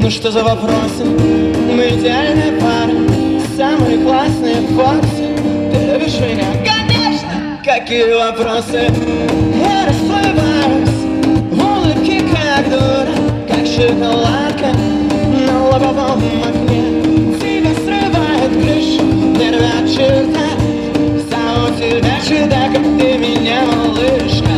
Ну что за вопросы? Мы идеальная пара, самые классные фокусы. Ты любишь меня? Конечно! Какие вопросы? Я расплываюсь в улыбке, как дура, как шоколадка на лобовом окне. Тебя срывает крышу, не рвет черта. Вся у тебя чудак, как ты меня, малышка.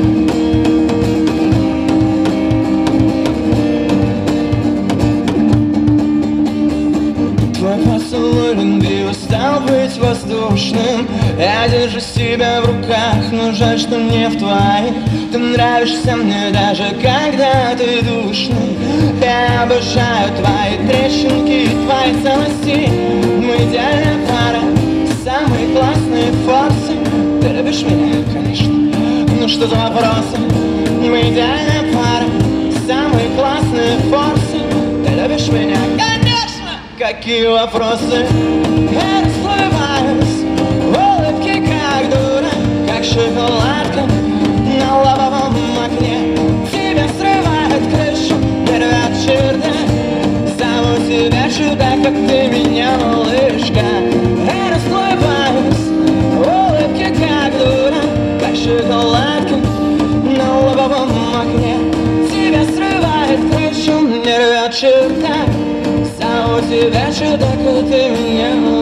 Твой поцелуй любви стал быть воздушным. Я держу себя в руках, но жаль, что не в твоих. Ты нравишься мне даже когда ты душный. Я обожаю твои трещинки и твои целости. Мы идеальная пара, самые классные форсы. Ты любишь меня, конечно. Ну что за вопросы? Мы идеальная пара, самые классные форсы. Ты любишь меня, конечно! Какие вопросы? Я расплываюсь в улыбке, как дура, как шоколадка на лобовом окне. Тебя срывает крышу, не рвет чердак. Зову тебя чудак, как ты меня, малышка. Я расплываюсь в улыбке, как дура, как шоколадка на лобовом окне. Тебя срывает крышу, не рвет чердак. Зову тебя чудак, как ты меня, малышка.